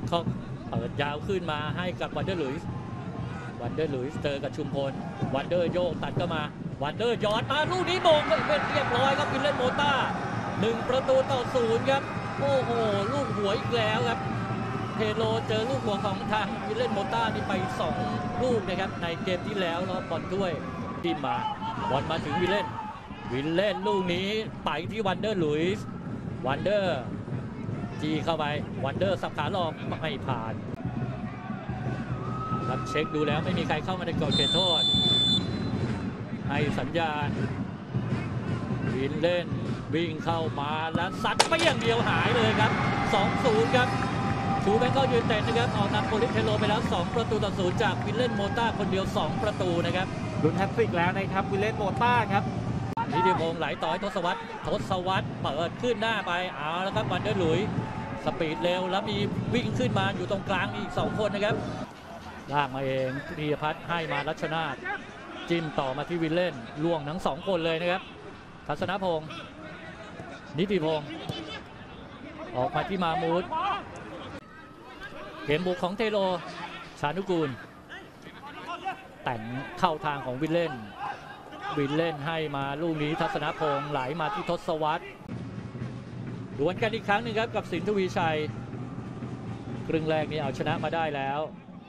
คอกเปิดยาวขึ้นมาให้กับวันเดอร์หลุยส์เจอกับชุมพลวันเดอร์โยกตัดก็มาวันเดอร์ยอดมาลูกนี้โมงเป็นเรียบร้อยครับวิลเล่นโมต้า1-0ครับโอ้โหลูกหัวอีกแล้วครับเทโลเจอลูกหัวของทางวิลเล่นโมต้านี่ไป2ลูกนะครับในเกมที่แล้วแล้วบอลด้วยทีมมาบอลมาถึงวิลเล่นลูกนี้ไปที่วันเดอร์หลุยส์วันเดอร์จีเข้าไปวันเดอร์สับขาหลอกไม่ผ่านครับเช็คดูแล้วไม่มีใครเข้ามาในกรอบเขตโทษให้สัญญาณวินเล่นวิ่งเข้ามาแล้วซัดไปอย่างเดียวหายเลยครับ 2-0 ครับชูแบงก์ก็ยืนเตะนะครับออกนำโปลิสเทโลไปแล้ว2-0จากวินเล่นโมต้าคนเดียว2ประตูนะครับลุ้นแฮตทริกแล้วนะครับวิลเล่นโมต้าครับนิติพงษ์ไหลต่อให้ทศวรรษเปิดขึ้นหน้าไปเอาแล้วครับวันเดอร์หลุยสปีดเร็วแล้วมีวิ่งขึ้นมาอยู่ตรงกลางอีก2คนนะครับลากมาเองธีรพัฒน์ให้มารัชนาธิ์จิ้มต่อมาที่วิลเล่นล่วงทั้ง2คนเลยนะครับทัศนพงษ์นิติพงษ์ออกมาที่มามูดเกมบุกของเทโลชานุกูลแต่งเข้าทางของวิลเล่นให้มาลูกนี้ทัศนพงษ์ไหลมาที่ทศวรรษดวลกันอีกครั้งหนึ่งครับกับสินทวีชัยครึ่งแรกนี้เอาชนะมาได้แล้ว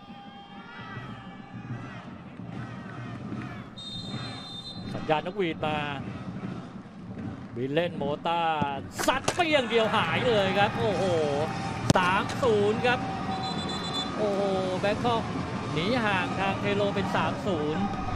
สัญญาณนกหวีดมาวิลเล่นโมต้าซัดเปี้ยงเดียวหายเลยครับโอ้โห3-0ครับโอ้โหแบงคอกหนีห่างทางเทโลเป็น3-0